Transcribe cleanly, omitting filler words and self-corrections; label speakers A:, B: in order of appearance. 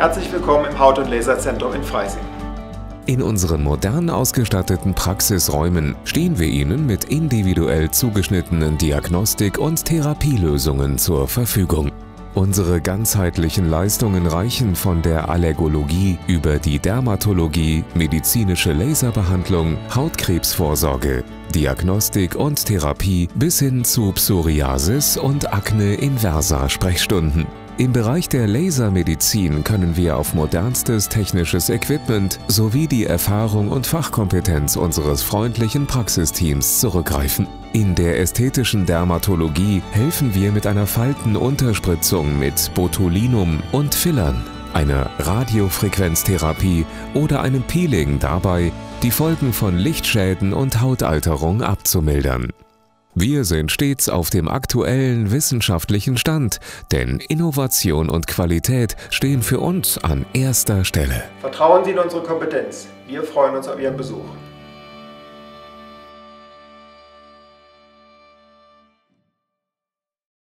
A: Herzlich willkommen im Haut- und Laserzentrum in Freising.
B: In unseren modern ausgestatteten Praxisräumen stehen wir Ihnen mit individuell zugeschnittenen Diagnostik- und Therapielösungen zur Verfügung. Unsere ganzheitlichen Leistungen reichen von der Allergologie über die Dermatologie, medizinische Laserbehandlung, Hautkrebsvorsorge, Diagnostik und Therapie bis hin zu Psoriasis und Akne inversa Sprechstunden. Im Bereich der Lasermedizin können wir auf modernstes technisches Equipment sowie die Erfahrung und Fachkompetenz unseres freundlichen Praxisteams zurückgreifen. In der ästhetischen Dermatologie helfen wir mit einer Faltenunterspritzung mit Botulinum und Fillern, einer Radiofrequenztherapie oder einem Peeling dabei, die Folgen von Lichtschäden und Hautalterung abzumildern. Wir sind stets auf dem aktuellen wissenschaftlichen Stand, denn Innovation und Qualität stehen für uns an erster Stelle.
A: Vertrauen Sie in unsere Kompetenz. Wir freuen uns auf Ihren Besuch.